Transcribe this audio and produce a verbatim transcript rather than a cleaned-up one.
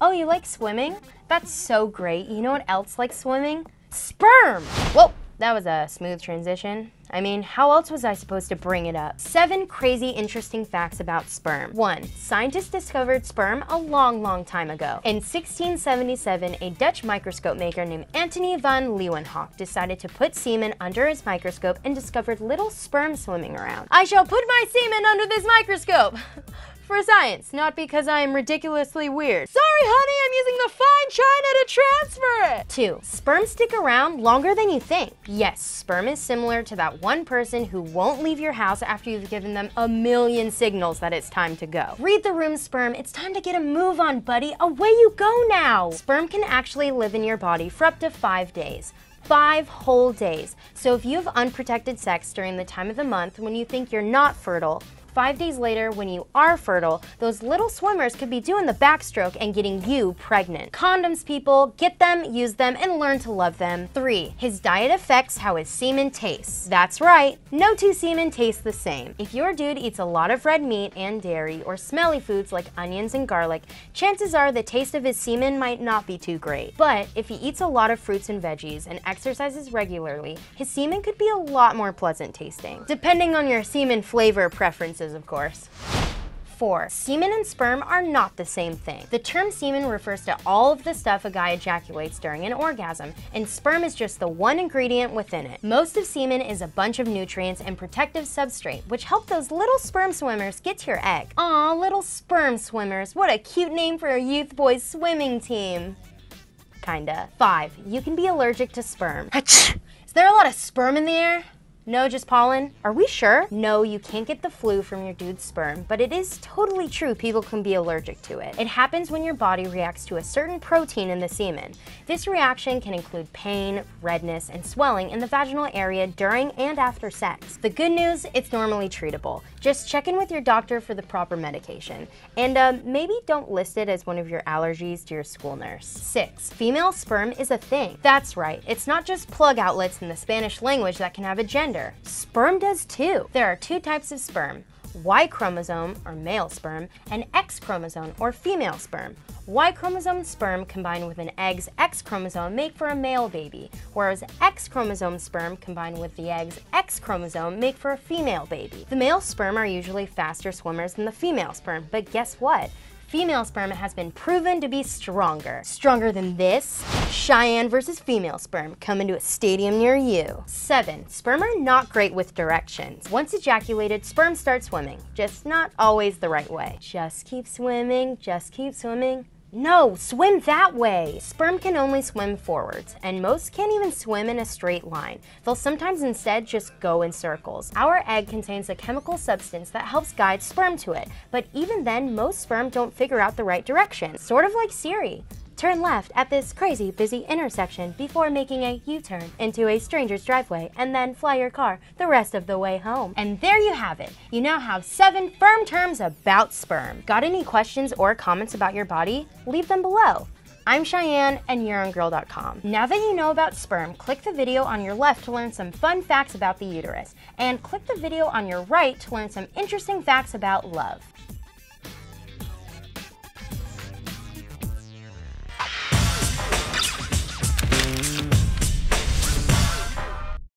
Oh, you like swimming? That's so great. You know what else likes swimming? Sperm! Whoa, that was a smooth transition. I mean, how else was I supposed to bring it up? Seven crazy interesting facts about sperm. One, scientists discovered sperm a long, long time ago. In sixteen seventy-seven, a Dutch microscope maker named Antony van Leeuwenhoek decided to put semen under his microscope and discovered little sperm swimming around. I shall put my semen under this microscope! For science, not because I am ridiculously weird. Sorry, honey, I'm using the fine china to transfer it! Two, sperm stick around longer than you think. Yes, sperm is similar to that one person who won't leave your house after you've given them a million signals that it's time to go. Read the room, sperm. It's time to get a move on, buddy. Away you go now! Sperm can actually live in your body for up to five days. Five whole days. So if you have unprotected sex during the time of the month when you think you're not fertile, five days later, when you are fertile, those little swimmers could be doing the backstroke and getting you pregnant. Condoms, people, get them, use them, and learn to love them. Three, his diet affects how his semen tastes. That's right, no two semen taste the same. If your dude eats a lot of red meat and dairy or smelly foods like onions and garlic, chances are the taste of his semen might not be too great. But if he eats a lot of fruits and veggies and exercises regularly, his semen could be a lot more pleasant tasting, depending on your semen flavor preferences, of course. Four, semen and sperm are not the same thing. The term semen refers to all of the stuff a guy ejaculates during an orgasm, and sperm is just the one ingredient within it. Most of semen is a bunch of nutrients and protective substrate, which help those little sperm swimmers get to your egg. Aw, little sperm swimmers, what a cute name for a youth boys swimming team. Kinda. Five, you can be allergic to sperm. Is there a lot of sperm in the air? No, just pollen? Are we sure? No, you can't get the flu from your dude's sperm, but it is totally true people can be allergic to it. It happens when your body reacts to a certain protein in the semen. This reaction can include pain, redness, and swelling in the vaginal area during and after sex. The good news, it's normally treatable. Just check in with your doctor for the proper medication. And uh, maybe don't list it as one of your allergies to your school nurse. Six, female sperm is a thing. That's right, it's not just plug outlets in the Spanish language that can have a gender. Sperm does too. There are two types of sperm, Y chromosome, or male sperm, and X chromosome, or female sperm. Y chromosome sperm combined with an egg's X chromosome make for a male baby, whereas X chromosome sperm combined with the egg's X chromosome make for a female baby. The male sperm are usually faster swimmers than the female sperm, but guess what? Female sperm has been proven to be stronger. Stronger than this? Cheyenne versus female sperm, coming to a stadium near you. Seven, sperm are not great with directions. Once ejaculated, sperm start swimming, just not always the right way. Just keep swimming, just keep swimming. No, swim that way! Sperm can only swim forwards, and most can't even swim in a straight line. They'll sometimes instead just go in circles. Our egg contains a chemical substance that helps guide sperm to it, but even then, most sperm don't figure out the right direction. Sort of like Siri. Turn left at this crazy busy intersection before making a U-turn into a stranger's driveway and then fly your car the rest of the way home. And there you have it. You now have seven firm terms about sperm. Got any questions or comments about your body? Leave them below. I'm Cheyenne and you're on girl dot com. Now that you know about sperm, click the video on your left to learn some fun facts about the uterus, and click the video on your right to learn some interesting facts about love.